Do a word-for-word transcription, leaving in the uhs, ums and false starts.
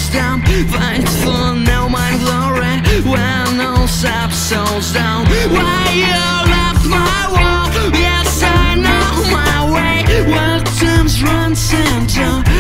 souls down, fight for no my glory when all up souls down. Why you left my wall? Yes, I know my way. What times runs into